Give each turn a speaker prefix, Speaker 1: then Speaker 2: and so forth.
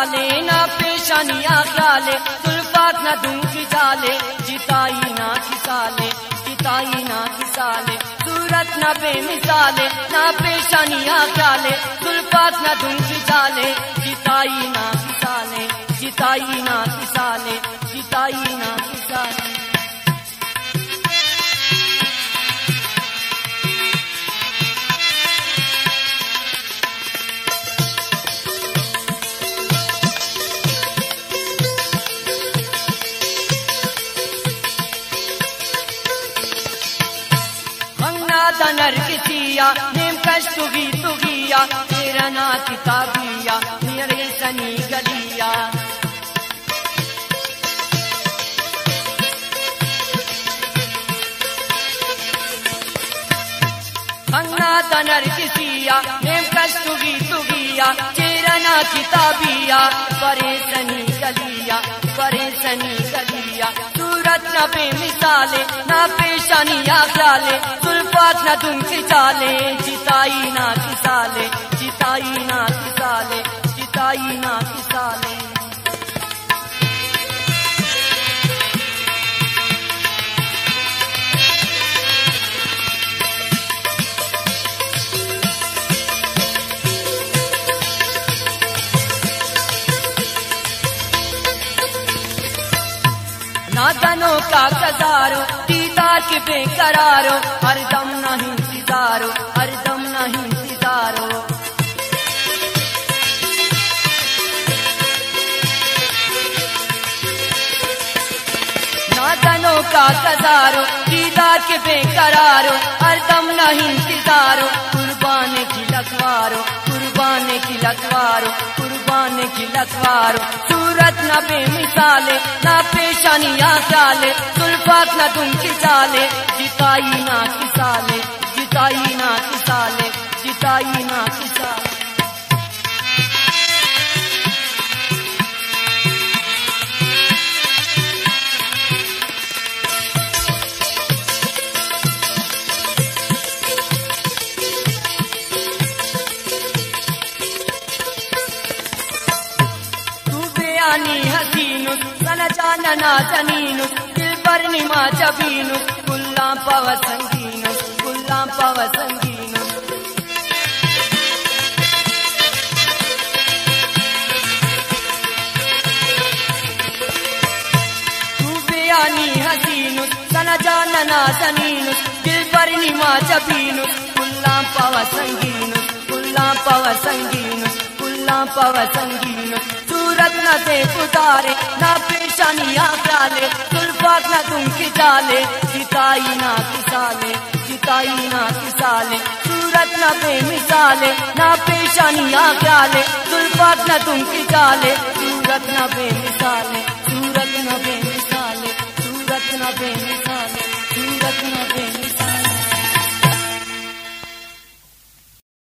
Speaker 1: खिसाले ना पेशानियाँ ख्याले जुल्फात न दूं खिसाले जिताई ना खिसाले जिताई ना खिसाले सूरत न बेमिसाले ना पेशानियाँ ख्याले जुल्फात न दूं खिसाले जिताई ना खिसाले जिताई ना खिसाले जिताई ना खिसाले। नर किसिया नेम कश तुगिया तेरा ना किताबिया मेरे सनी गलिया अंगना तनर किसिया नेम कश तुगिया तेरा ना किताबिया परेशानी गलिया सूरत न बेमिसाले ना पेशानियाँ ख्याले जुल्फात न दूं खिसाले जिताई ना खिसाले जिताई ना खिसाले जिताई ना खिसाले। नादनों का कजारो दीदार के बेकरारो हर दम नहीं इंतजारो हर दम नहीं इंतजारो नादनों का कजारो दीदार के बेकरारो हर दम नहीं इंतजारो कुर्बान की लखवारो कुर्बान की लखवारो कुर्बान की लखवारो सूरत न बेमिसाले ना पेशानियाँ ख्याले जुल्फात न दूं खिसाले जिताई ना खिसाले जिताई ना खिसाले जिताई ना खिसाले। हसीनु सन जानना जनीनु दिल पर निमा जबीनु कुल्ला पव संगीनु कुल्ला पव संगीनु तू बेयानी हसीनु सन जानना जनीनु दिल पर निमा जबीनु कुल्ला पव संगीनु कुल्ला पव संगीनु कुल्ला पव संगीनु सूरत न दे उतारे ना पेशानियाँ ख्याले जुल्फात न दूं खिसाले जिताई ना खिसाले जिताई ना खिसाले सूरत न बेमिसाले ना पेशानियाँ ख्याले जुल्फात न दूं खिसाले सूरत न बेमिसाले सूरत न बेमिसाले सूरत न बेमिसाले।